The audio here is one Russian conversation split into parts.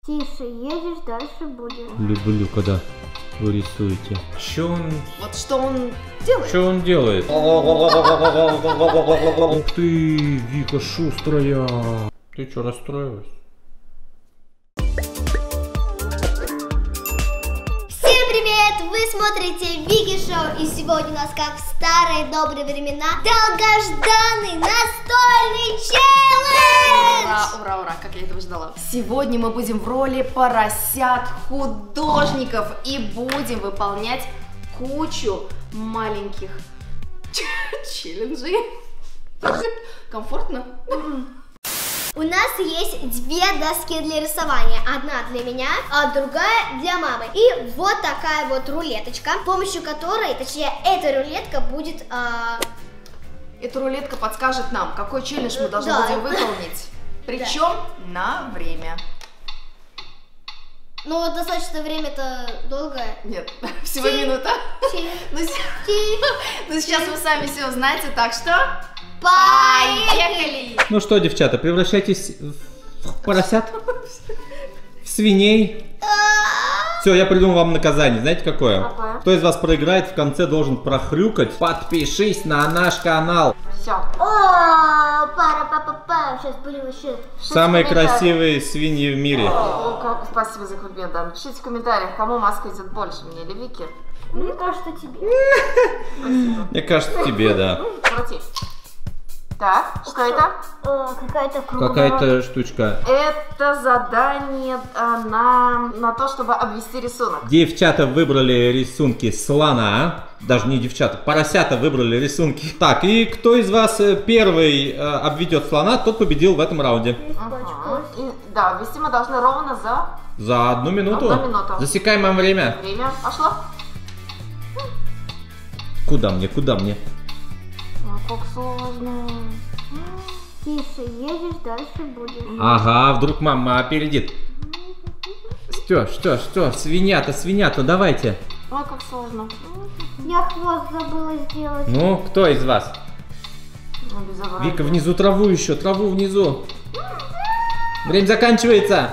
Тише едешь, дальше будешь. Люблю, когда вы рисуете. Что он... Вот что он делает? Что он делает? Ух ты, Вика шустрая. Ты что, расстроилась? Всем привет! Вы смотрите Вики Шоу, и сегодня у нас, как в старые добрые времена, долгожданный настольный челлендж! Ура, ура, ура, как я этого ждала. Сегодня мы будем в роли поросят-художников и будем выполнять кучу маленьких челленджей. Комфортно? У нас есть две доски для рисования. Одна для меня, а другая для мамы. И вот такая вот рулеточка, с помощью которой, точнее, эта рулетка будет... Эта рулетка подскажет нам, какой челлендж мы должны будем выполнить. Причем на время. Ну, вот достаточно время-то долгое. Нет, всего минута. Ну, сейчас вы сами все узнаете, так что... Поехали! Ну что, девчата, превращайтесь в поросят? В свиней? Все, я придумал вам наказание. Знаете какое? Кто из вас проиграет, в конце должен прохрюкать: подпишись на наш канал. Все. О, пара-па-па-па, сейчас будем еще... Самые красивые свиньи в мире. О, как спасибо за комплимент. Пишите в комментариях, кому маска идет больше, мне или Вике. Мне кажется, тебе. Мне кажется, тебе, да. Крути. Так, что это? Какая-то круглая. Какая-то штучка. Это задание на то, чтобы обвести рисунок. Девчата выбрали рисунки слона. Даже не девчата, поросята выбрали рисунки. Так, и кто из вас первый обведет слона, тот победил в этом раунде. Да, обвести мы должны ровно За 1 минуту? 1 минуту. Засекаем вам время. Время пошло. Куда мне, куда мне? Как сложно. Тише едешь, дальше будешь. Ага, вдруг мама опередит. Что, свинята, давайте. Ой, как сложно. Я хвост забыла сделать. Ну, кто из вас? Ну, безобразие. Вика, внизу траву еще, траву внизу. Время заканчивается.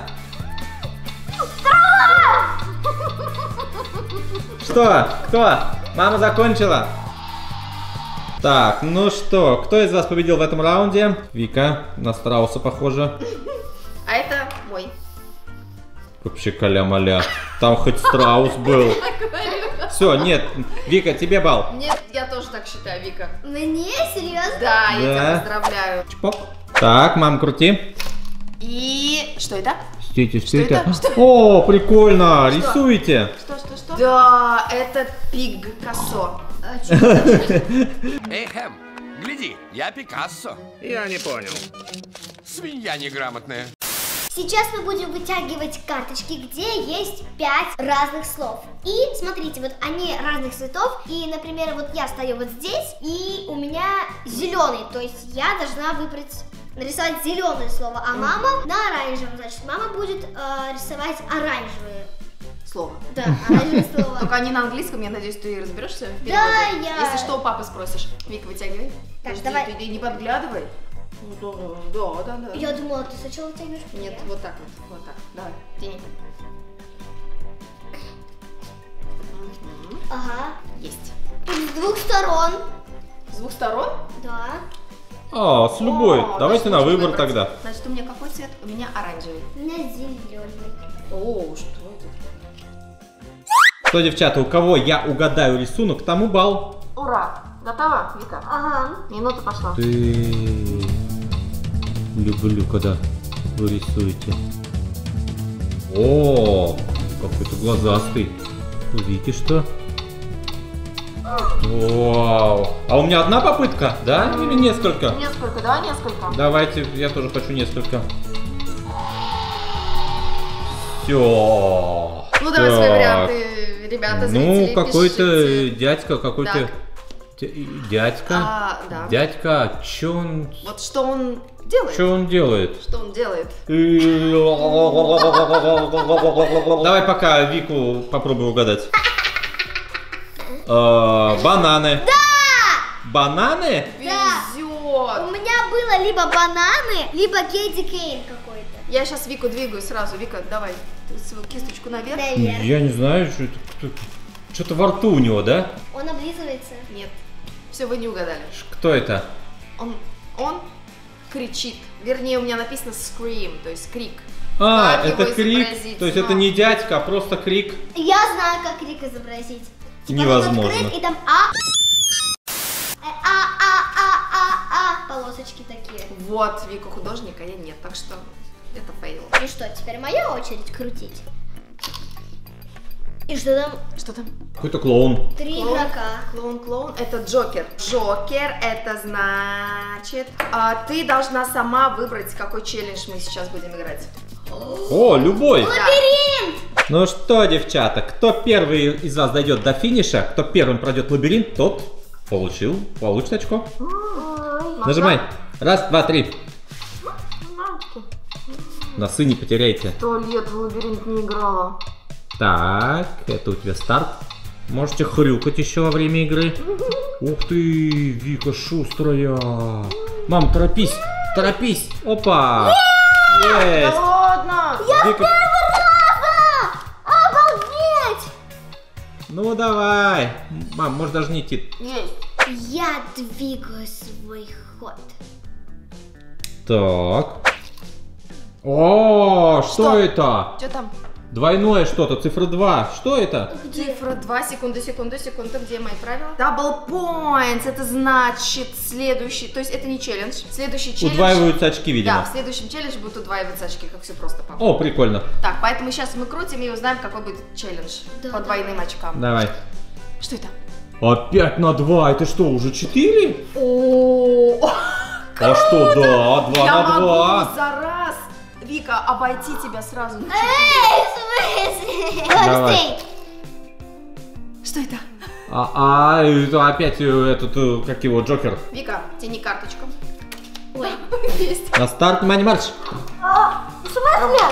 Что? Кто? Мама закончила. Так, ну что, кто из вас победил в этом раунде? Вика, на страуса похоже. А это мой. Вообще каля-маля. Там хоть страус был. Все, нет, Вика, тебе балл. Нет, я тоже так считаю, Вика. Мне? Серьезно? Да, я тебя поздравляю. Чпок. Так, мам, крути. И что это? Стойте. это? О, прикольно, рисуете. Что? Да, это Пикассо. Эй, Хэм, гляди, я Пикассо. Я не понял. Свинья неграмотная. Сейчас мы будем вытягивать карточки, где есть 5 разных слов. И смотрите, вот они разных цветов. И, например, вот я стою вот здесь, и у меня зеленый. То есть я должна выбрать, нарисовать зеленое слово, а мама на оранжевом. Значит, мама будет рисовать оранжевое. Слово. Да, оранжевое слово. Только они на английском, я надеюсь, ты разберешься в переводе. Да, я... Если что, у папы спросишь. Вика, вытягивай. Так, Подожди, давай. Ты не подглядывай. Да. Я думала, ты сначала тянешь. Нет, вот так. Давай, тяни. Ага. Есть. С 2 сторон. С 2 сторон? Да. А, с любой. О, Давайте на значит, выбор можно тогда. выбрать. Значит, у меня какой цвет? У меня оранжевый. У меня зеленый. О, что это? Что, девчата, у кого я угадаю рисунок, тому балл. Ура! Готова, Вика? Ага. Минута пошла. Ты... Люблю, когда вы рисуете. О, какой-то глазастый. Видите, что? Вау. А у меня одна попытка, да? Или несколько? Несколько, давай несколько. Давайте, я тоже хочу несколько. Все. Ну, давай свои варианты, ребята, зрители. Ну, какой-то пишите. дядька, какой-то... Дядька? Да. Дядька, чё он... Вот что он делает? Что он делает? Что он делает? Давай пока Вику попробую угадать. Бананы. Да! Бананы? Да. Везет. У меня было либо бананы, либо Кэдди Кейн какой-то. Я сейчас Вику двигаю сразу. Вика, давай свою кисточку наверх. Наверх. Я не знаю, что-то во рту у него, да? Он облизывается. Нет. Все, вы не угадали. Кто это? Он кричит. Вернее, у меня написано scream, то есть крик. А, Как это его крик, изобразить? то есть это не дядька, а просто крик. Я знаю, как крик изобразить. Типа Невозможно. он открыт, и там полосочки такие. Вот, Вика художник, а я нет, так что это фейл. Ну что, теперь моя очередь крутить. И что там? Что там? Какой-то клоун. 3 игрока. Клоун, это Джокер. Джокер, это значит, ты должна сама выбрать, какой челлендж мы сейчас будем играть. О, любой. Лабиринт! Ну что, девчата, кто первый из вас дойдет до финиша, кто первым пройдет лабиринт, тот получит очко. Нажимай. 1, 2, 3. Носы не потеряйте. 100 лет в лабиринт не играла. Так, это у тебя старт. Можете хрюкать еще во время игры. Ух ты, Вика шустрая. Мам, торопись. Опа. Есть. Да ладно! Вика... Обалдеть! Ну давай. Мам, может даже не идти. Есть. Я двигаю свой ход. Так. О, что это? Что там? Двойное что-то, цифра 2. Что это? Цифра 2, секунду, где мои правила? Double points, это значит следующий, то есть это не челлендж, следующий челлендж. Удваиваются очки, Да, видимо. в следующем челлендже будут удваиваться очки, как все просто, папа. О, прикольно. Так, поэтому сейчас мы крутим и узнаем, какой будет челлендж Да, по двойным очкам. Давай. Что это? Опять на 2. Это что, уже 4? О, А что, да, 2 я на могу 2. за раз, Вика, обойти тебя сразу на 4. Эй, в смысле? Давай. Быстрей! Что это? Это опять этот, как его, Джокер. Вика, тяни карточку. Ой. Есть. На старт, внимание, марш. В смысле?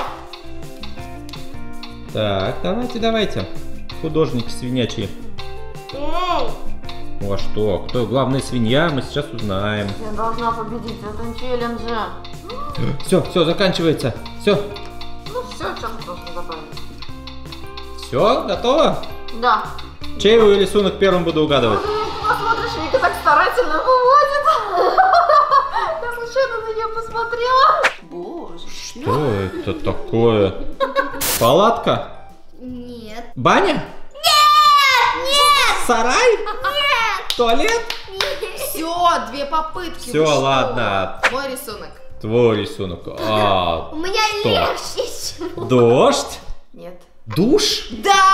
Так, давайте. Художники свинячие. Эй! Ну а что? Кто главная свинья, мы сейчас узнаем. Я должна победить в этом челлендже. Все, заканчивается. Все. Ну все, что ты должен добавить? Все, готово? Да. Чей рисунок первым буду угадывать? Посмотришь, Вика так старательно выводит. Я случайно на нее посмотрела. Боже. Что это такое? Палатка? Нет. Баня? Нет! Сарай? Нет! Туалет? Все, 2 попытки. Все, вы что? ладно. Мой рисунок. Твой рисунок. У меня Что? легче, чем... Дождь? Нет. Душ?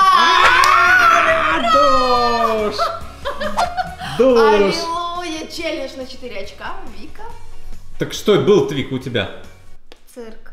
Да! Душ! Душ! Аллилуйя! Челлендж на 4 очка. Вика. Так что был твик у тебя? Цирк.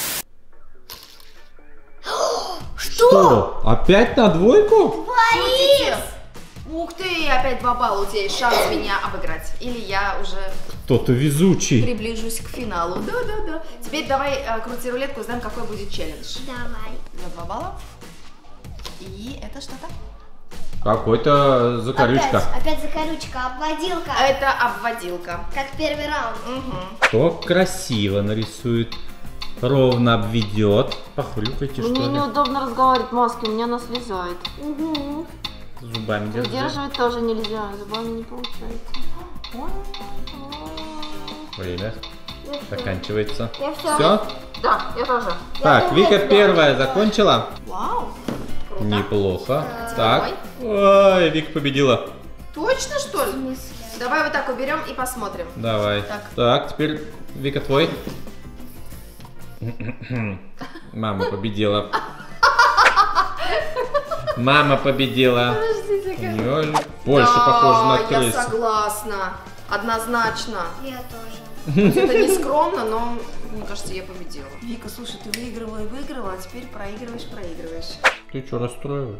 Что? Опять на 2? Шутите? Ух ты, опять 2 балла. У тебя есть шанс меня обыграть. Или я уже Кто-то везучий. приближусь к финалу. Да. Теперь давай крути рулетку, узнаем, какой будет челлендж. Давай. За 2 балла. И это что-то? Какой-то закорючка. Опять закорючка, обводилка. Это обводилка. Как первый раунд. Угу. Кто красиво нарисует, ровно обведет. Похрюкайте, что Мне ли. неудобно разговаривать, маски, у меня она слезает. Угу. Зубами держи. Удерживать тоже нельзя, зубами не получается. Время заканчивается. Я все. Все? Да, я тоже. Так, Вика первая закончила. Вау. Круто. Неплохо. Давай. Так. Ой, Вика победила. Точно, что ли? Давай вот так уберем и посмотрим. Давай. Так. Так, теперь Вика твой. Мама победила. Мама победила. У нее больше похоже на я крысу. согласна. Однозначно. Я тоже. Хоть это не скромно, но мне кажется, я победила. Вика, слушай, ты выигрывала и выигрывала, а теперь проигрываешь. Ты что, расстроилась?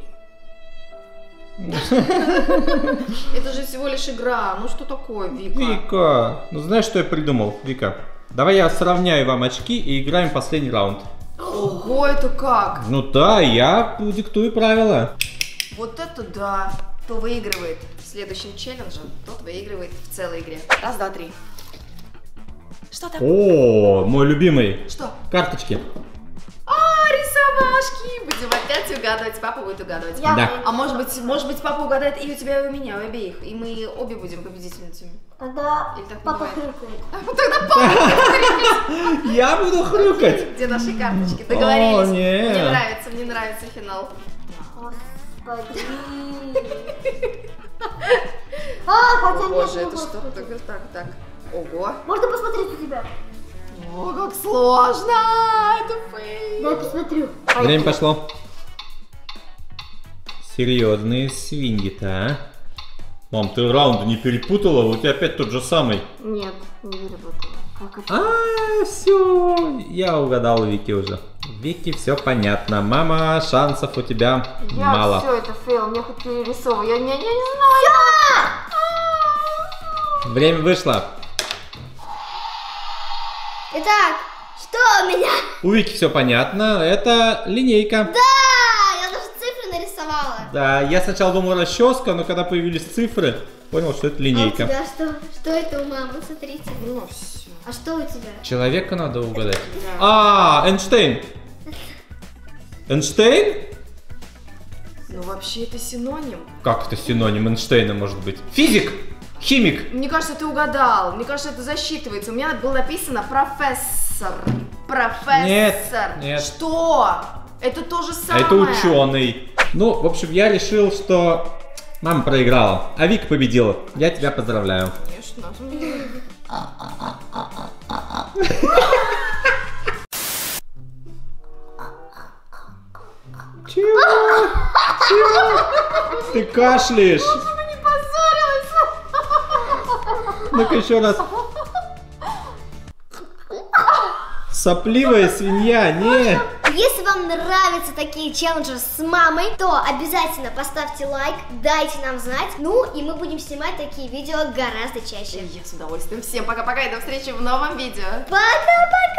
Это же всего лишь игра. Ну что такое, Вика? Вика, ну знаешь, что я придумал, Вика? Давай я сравняю вам очки и играем последний раунд. Ого, это как? Ну да, я диктую правила. Вот это да. Кто выигрывает в следующем челлендже, тот выигрывает в целой игре. 1, 2, 3. Что там? О, мой любимый. Что? Карточки. Рисовашки. Будем опять угадывать. Папа будет угадывать. Да. А может быть, папа угадает и у тебя, и у меня, у обеих. И мы обе будем победительницами. Тогда Или так папа бывает? хрюкает. Тогда папа. Я буду хрюкать. Где наши карточки? Договорились. О, нет. Мне нравится финал. Господи. Хотя нет, Боже, не это могу. что? Так. Ого. Можно посмотреть у тебя? О, как сложно. Это фейк. Дай посмотрю. Время пошло. Серьезные свиньи-то, а? Мам, ты раунды не перепутала? У тебя опять тот же самый. Нет, не перепутала. Как это? Все, я угадал Вики уже. Вики, все понятно. Мама, шансов у тебя мало. Все это фейл, мне хоть перерисовывай. Я не знаю. Время вышло. Итак, что у меня? У Вики все понятно. Это линейка. Да, я даже цифры нарисовала. Да, я сначала думал расческа, но когда появились цифры, понял, что это А у линейка. тебя что? Что это у мамы? Смотрите. Ну все. А что у тебя? Человека надо угадать. А, Эйнштейн. Эйнштейн? Ну вообще это синоним. Как это синоним Эйнштейна может быть? Физик? Химик? Мне кажется, ты угадал. Мне кажется, это засчитывается. У меня было написано профессор. Профессор. Нет. Что? Это то же А самое. это ученый. Ну, в общем, я решил, что мама проиграла, а Вика победила. Я тебя поздравляю. Конечно. Чего? Ты кашляешь? Не позорилась. Ну-ка еще раз. Сопливая свинья, не. Если вам нравятся такие челленджи с мамой, то обязательно поставьте лайк, дайте нам знать. Ну и мы будем снимать такие видео гораздо чаще. Я с удовольствием. Всем пока-пока и до встречи в новом видео. Пока-пока!